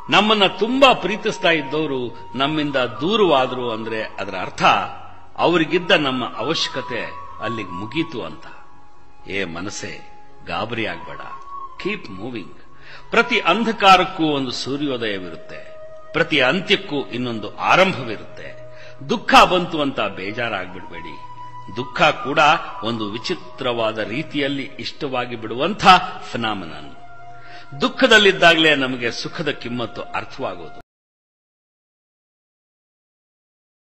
ನಮ್ಮನ್ನ ತುಂಬಾ ಪ್ರೀತಿಸ್ತಾ ಇದ್ದವರು ನಮ್ಮಿಂದ ದೂರವಾದ್ರು ಅಂದ್ರೆ ಅದರ ಅರ್ಥ ಅವರಿಗಿದ್ದ ನಮ್ಮ ಅವಶ್ಯಕತೆ ಅಲ್ಲಿಗೆ ಮುಗೀತು ಅಂತ. ಮನಸ್ಸೇ, ಗಾಬರಿ ಆಗ್ಬೇಡ, ಕೀಪ್ ಮೂವಿಂಗ್. ಪ್ರತಿ ಅಂಧಕಾರಕ್ಕೂ ಒಂದು ಸೂರ್ಯೋದಯವಿರುತ್ತೆ, ಪ್ರತಿ ಅಂತ್ಯಕ್ಕೂ ಇನ್ನೊಂದು ಆರಂಭವಿರುತ್ತೆ. ದುಃಖ ಬಂತು ಅಂತ ಬೇಜಾರಾಗ್ಬಿಡ್ಬೇಡಿ. ದುಃಖ ಕೂಡ ಒಂದು ವಿಚಿತ್ರವಾದ ರೀತಿಯಲ್ಲಿ ಇಷ್ಟವಾಗಿ ಬಿಡುವಂಥ ಫಿನಾಮಿನನ್. ದುಃಖದಲ್ಲಿದ್ದಾಗಲೇ ನಮಗೆ ಸುಖದ ಕಿಮ್ಮತ್ತು ಅರ್ಥವಾಗೋದು.